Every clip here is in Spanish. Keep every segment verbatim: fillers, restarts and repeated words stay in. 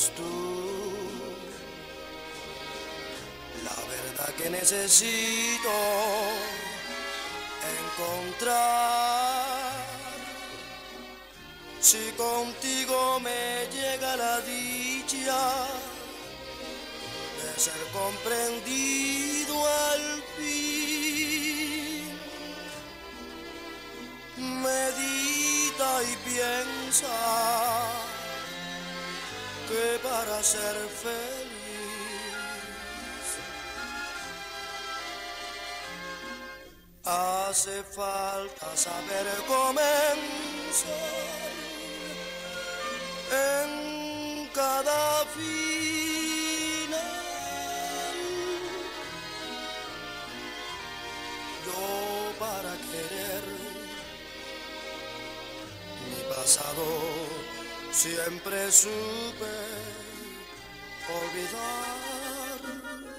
eres tú. La verdad que necesito encontrar. Si contigo me llega la dicha de ser comprendido al fin, medita y piensa que para ser feliz hace falta saber comenzar en cada final. Yo para querer mi pasado siempre supe olvidar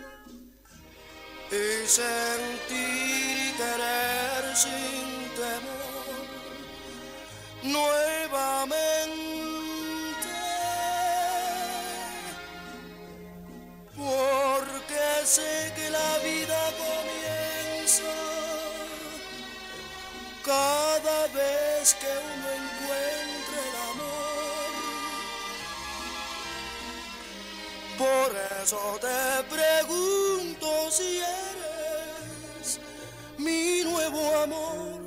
y sentir y querer sin temor nuevamente, porque sé que la vida comienza cada vez que uno encuentra el amor. Por eso te pregunto si eres mi nuevo amor.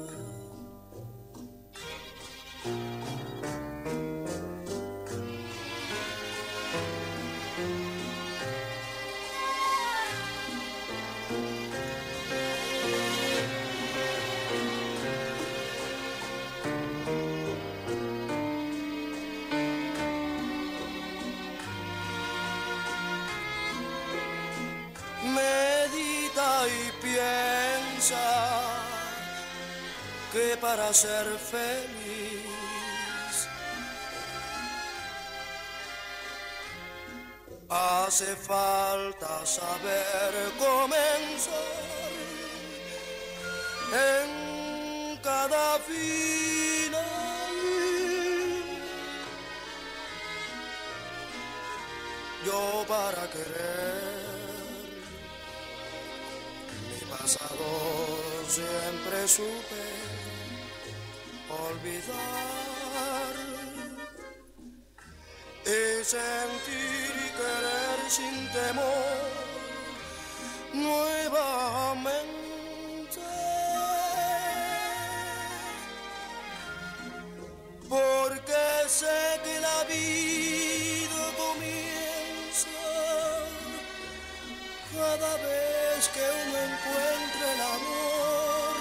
Medita y piensa que para ser feliz hace falta saber comenzar en cada final. Yo para querer pasado siempre supe olvidar y sentir y querer sin temor nuevamente, porque sé que la vida comienza cada vez que uno encuentre el amor.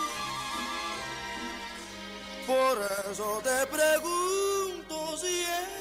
Por eso te pregunto si es